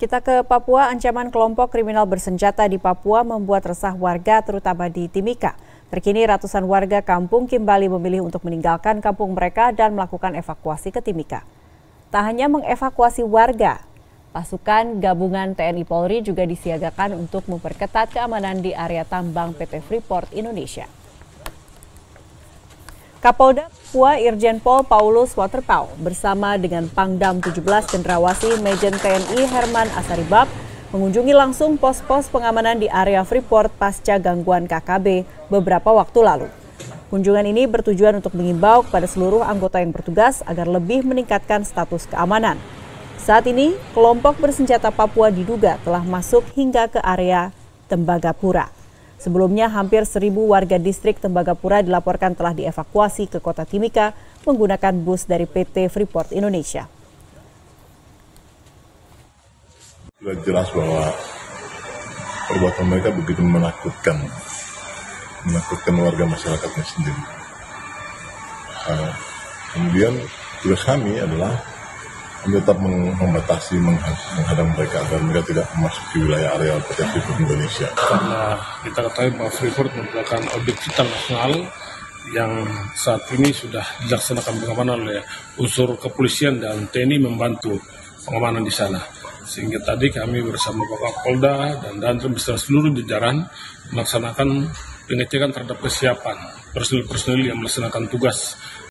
Kita ke Papua, ancaman kelompok kriminal bersenjata di Papua membuat resah warga terutama di Timika. Terkini ratusan warga kampung Kimbali memilih untuk meninggalkan kampung mereka dan melakukan evakuasi ke Timika. Tak hanya mengevakuasi warga, pasukan gabungan TNI Polri juga disiagakan untuk memperketat keamanan di area tambang PT Freeport Indonesia. Kapolda Papua Irjen Pol Paulus Waterpauw bersama dengan Pangdam 17 Cendrawasih Majen TNI Herman Asaribab mengunjungi langsung pos-pos pengamanan di area Freeport pasca gangguan KKB beberapa waktu lalu. Kunjungan ini bertujuan untuk mengimbau kepada seluruh anggota yang bertugas agar lebih meningkatkan status keamanan. Saat ini, kelompok bersenjata Papua diduga telah masuk hingga ke area Tembagapura. Sebelumnya, hampir 1.000 warga distrik Tembagapura dilaporkan telah dievakuasi ke kota Timika menggunakan bus dari PT Freeport Indonesia. Sudah jelas bahwa perbuatan mereka begitu menakutkan warga masyarakatnya sendiri. Kemudian tugas kami adalah tetap membatasi, menghadang mereka agar mereka tidak memasuki wilayah area PT Freeport Indonesia. Karena kita ketahui bahwa Freeport merupakan objek vital nasional yang saat ini sudah dilaksanakan pengamanan oleh unsur kepolisian dan TNI membantu pengamanan di sana. Sehingga tadi kami bersama Pak Kapolda dan beserta seluruh jajaran melaksanakan pengecekan terhadap kesiapan personil-personil yang melaksanakan tugas